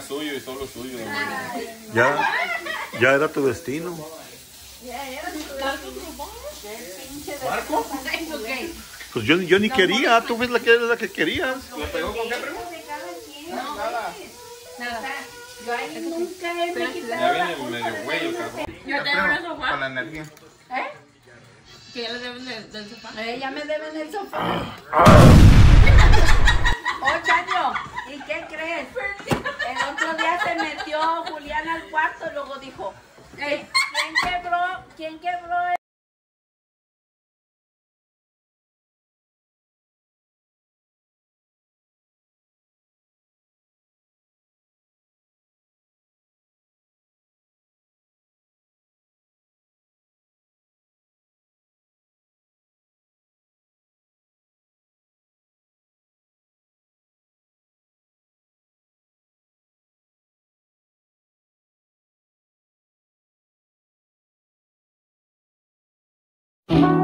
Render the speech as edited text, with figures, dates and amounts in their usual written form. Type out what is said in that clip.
era suyo y solo suyo. Ya era tu destino. ¿Marco? Pues yo ni quería, tú ves la que querías. ¿Le pegó con qué, primo? No, Nada. yo ahí nunca he Ya viene medio güey el cabrón. Yo tengo el sofá. Con la energía. Que ya le deben del sofá. Ya me deben el sofá. Oh, Chayo, ¿y qué crees? El otro día se metió Julián al cuarto y luego dijo, ¿quién quebró el...